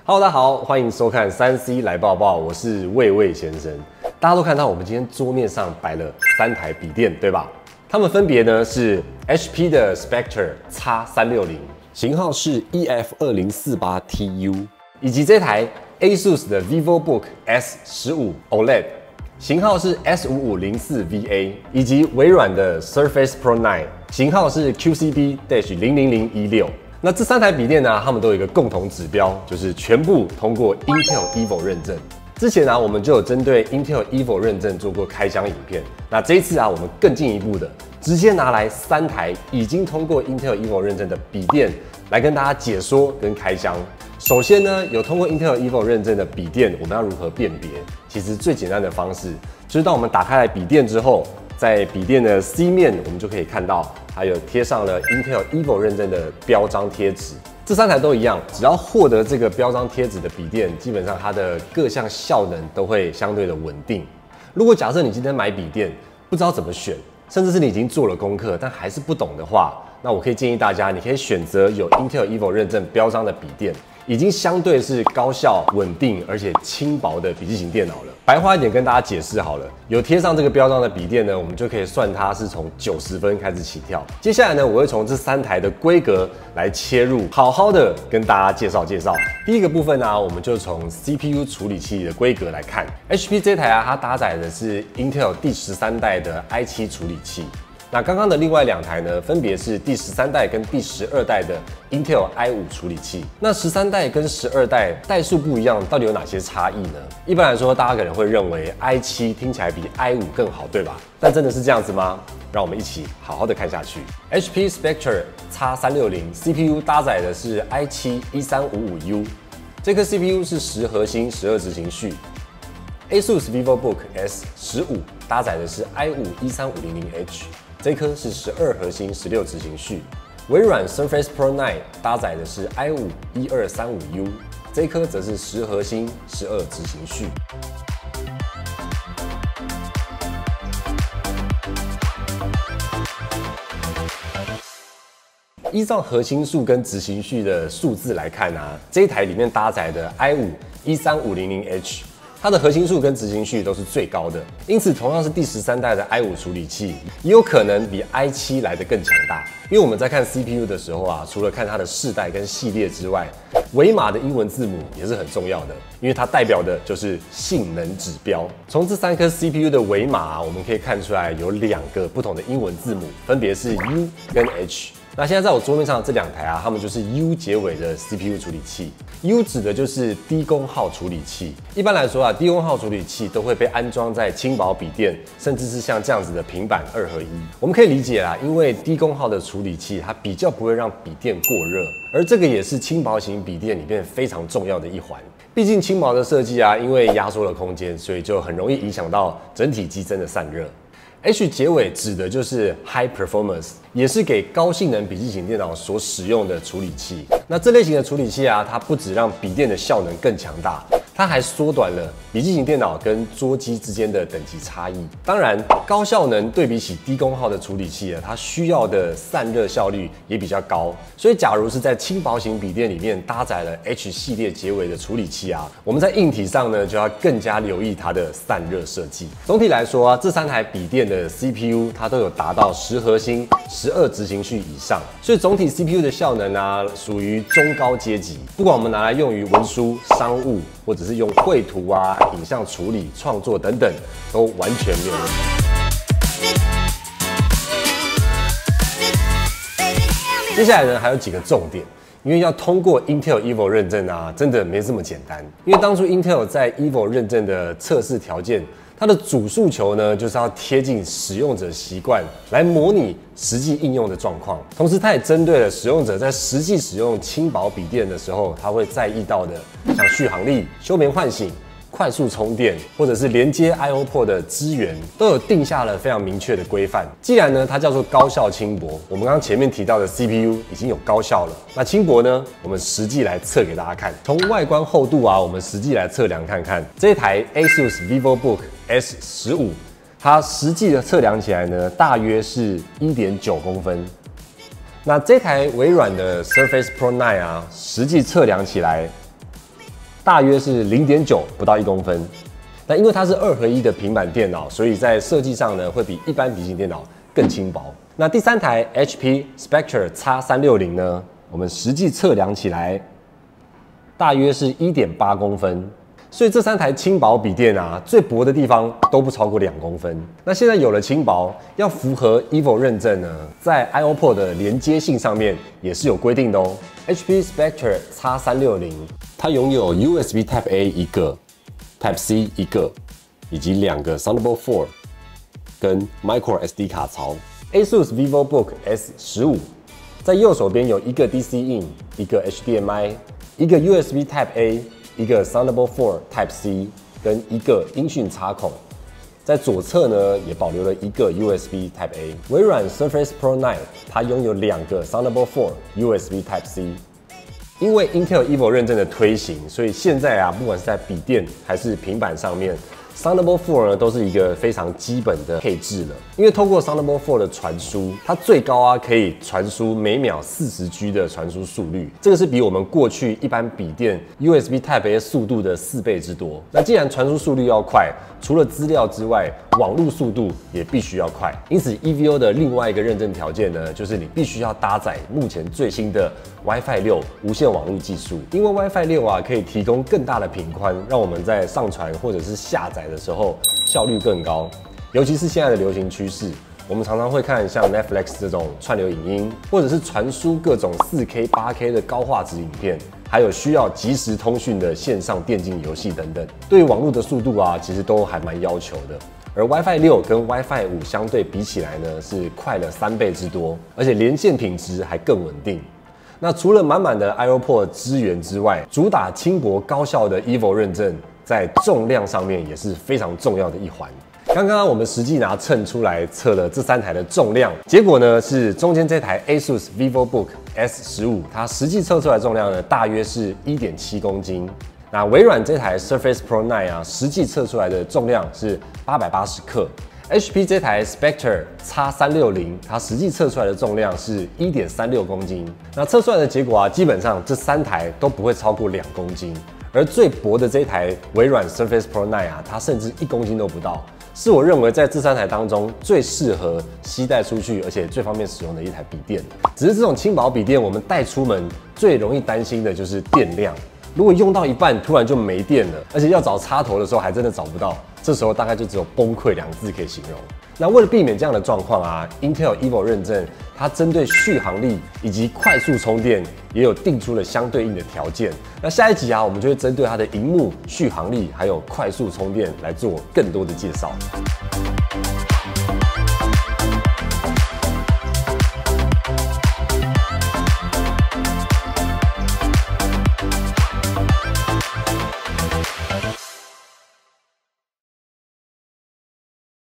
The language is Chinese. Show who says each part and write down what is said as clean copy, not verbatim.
Speaker 1: Hello， 大家好，欢迎收看3C 来报报，我是魏魏先生。大家都看到我们今天桌面上摆了3台笔电，对吧？它们分别呢是 HP 的 Spectre X360，型号是 EF2048TU， 以及这台 ASUS 的 VivoBook S15 OLED， 型号是 S5504VA， 以及微软的 Surface Pro 9， 型号是 QCB-00016。那这3台笔电呢，它们都有一个共同指标，就是全部通过 Intel Evo 认证。之前我们就有针对 Intel Evo 认证做过开箱影片。那这一次我们更进一步的，直接拿来3台已经通过 Intel Evo 认证的笔电来跟大家解说跟开箱。首先呢，有通过 Intel Evo 认证的笔电，我们要如何辨别？其实最简单的方式，就是当我们打开来笔电之后，在笔电的 C 面，我们就可以看到它有贴上了 Intel Evo 认证的标章贴纸。这3台都一样，只要获得这个标章贴纸的笔电，基本上它的各项效能都会相对的稳定。如果假设你今天买笔电不知道怎么选，甚至是你已经做了功课，但还是不懂的话，那我可以建议大家，你可以选择有 Intel Evo 认证标章的笔电，已经相对是高效、稳定而且轻薄的笔记型电脑了。白话一点跟大家解释好了，有贴上这个标章的笔电呢，我们就可以算它是从90分开始起跳。接下来呢，我会从这3台的规格来切入，好好的跟大家介绍。第一个部分呢，我们就从 CPU 处理器的规格来看。HP 这台它搭载的是 Intel 第13代的 i7 处理器。那刚刚的另外2台呢，分别是第13代跟第12代的 Intel i5 处理器。那13代跟12代代数不一样，到底有哪些差异呢？一般来说，大家可能会认为 i7 听起来比 i5 更好，对吧？但真的是这样子吗？让我们一起好好的看下去。HP Spectre X360 CPU 搭载的是 i7 1355U， 这颗 CPU 是10核心12执行序。ASUS VivoBook S15 搭载的是 i5 13500H。这颗是12核心16执行序，微软 Surface Pro 9搭载的是 i5 1235U， 这颗则是10核心12执行序。依照核心数跟执行序的数字来看这一台里面搭载的 i5 13500H。它的核心数跟执行序都是最高的，因此同样是第13代的 i5 处理器，也有可能比 i7 来得更强大。因为我们在看 CPU 的时候除了看它的世代跟系列之外，尾码的英文字母也是很重要的，因为它代表的就是性能指标。从这3颗 CPU 的尾码我们可以看出来有2个不同的英文字母，分别是 U 跟 H。那现在在我桌面上的这2台它们就是 U 结尾的 CPU 处理器。U 指的就是低功耗处理器。一般来说低功耗处理器都会被安装在轻薄笔电，甚至是像这样子的平板2合1。我们可以理解因为低功耗的处理器它比较不会让笔电过热，而这个也是轻薄型笔电里面非常重要的一环。毕竟轻薄的设计因为压缩了空间，所以就很容易影响到整体机身的散热。H 结尾指的就是 High Performance， 也是给高性能笔记型电脑所使用的处理器。那这类型的处理器它不只让笔电的效能更强大，它还缩短了笔记型电脑跟桌机之间的等级差异。当然，高效能对比起低功耗的处理器它需要的散热效率也比较高。所以，假如是在轻薄型笔电里面搭载了 H 系列结尾的处理器我们在硬体上呢就要更加留意它的散热设计。总体来说这3台笔电的 CPU 它都有达到10核心12执行序以上，所以总体 CPU 的效能属于中高阶级。不管我们拿来用于文书、商务，或者是用绘图影像处理、创作等等，都完全没有问题。接下来呢，还有几个重点，因为要通过 Intel Evo 认证真的没这么简单。因为当初 Intel 在 Evo 认证的测试条件，它的主诉求呢，就是要贴近使用者习惯，来模拟实际应用的状况。同时，它也针对了使用者在实际使用轻薄笔电的时候，他会在意到的，像续航力、休眠唤醒、快速充电，或者是连接 IO Port 的资源，都有定下了非常明确的规范。既然呢，它叫做高效轻薄，我们刚刚前面提到的 CPU 已经有高效了，那轻薄呢，我们实际来测给大家看。从外观厚度我们实际来测量看看。这一台 ASUS VivoBook S15， 它实际的测量起来呢，大约是 1.9 公分。那这台微软的 Surface Pro 9实际测量起来大约是0.9不到1公分。那因为它是2合1的平板电脑，所以在设计上呢会比一般笔记型电脑更轻薄。那第3台 HP Spectre X360呢，我们实际测量起来大约是1.8公分。所以这3台轻薄笔电啊，最薄的地方都不超过2公分。那现在有了轻薄，要符合 EVO 认证呢，在 IO-Port 的连接性上面也是有规定的哦。HP Spectre X360，它拥有 USB Type A 一个 ，Type C 一个，以及2个 Thunderbolt 4跟 Micro SD 卡槽。ASUS VivoBook S15，在右手边有1个 DC In， 1个 HDMI， 1个 USB Type A。一个 Thunderbolt 4 Type C 跟1个音讯插孔，在左侧呢也保留了1个 USB Type A。微软 Surface Pro 9它拥有2个 Thunderbolt 4 USB Type C。因为 Intel EVO 认证的推行，所以现在啊，不管是在笔电还是平板上面， Thunderbolt 4呢都是一个非常基本的配置了。因为透过 Thunderbolt 4的传输，它最高啊可以传输每秒40G 的传输速率，这个是比我们过去一般笔电 USB Type A 速度的4倍之多。那既然传输速率要快，除了资料之外，网络速度也必须要快。因此 EVO 的另外一个认证条件呢，就是你必须要搭载目前最新的 WiFi 6无线网络技术。因为 WiFi 6啊可以提供更大的频宽，让我们在上传或者是下载的时候效率更高。尤其是现在的流行趋势，我们常常会看像 Netflix 这种串流影音，或者是传输各种4K、8K 的高画质影片，还有需要即时通讯的线上电竞游戏等等。对于网络的速度啊，其实都还蛮要求的。而 WiFi 6跟 WiFi 5相对比起来呢，是快了3倍之多，而且连线品质还更稳定。那除了满满的 IO-Port 资源之外，主打轻薄高效的 EVO 认证，在重量上面也是非常重要的一环。刚刚我们实际拿秤出来测了这3台的重量，结果呢是中间这台 ASUS VivoBook S15，它实际测出来的重量呢大约是 1.7公斤。那微软这台 Surface Pro 9啊，实际测出来的重量是880克。HP 这台 Spectre X360，它实际测出来的重量是 1.36公斤。那测出来的结果啊，基本上这3台都不会超过2公斤。而最薄的这台微软 Surface Pro 9啊，它甚至1公斤都不到，是我认为在这3台当中最适合携带出去，而且最方便使用的一台笔电。只是这种轻薄笔电，我们带出门最容易担心的就是电量。如果用到一半突然就没电了，而且要找插头的时候还真的找不到，这时候大概就只有崩溃2个字可以形容。那为了避免这样的状况啊 ，Intel EVO 认证它针对续航力以及快速充电也有定出了相对应的条件。那下一集啊，我们就会针对它的萤幕、续航力还有快速充电来做更多的介绍。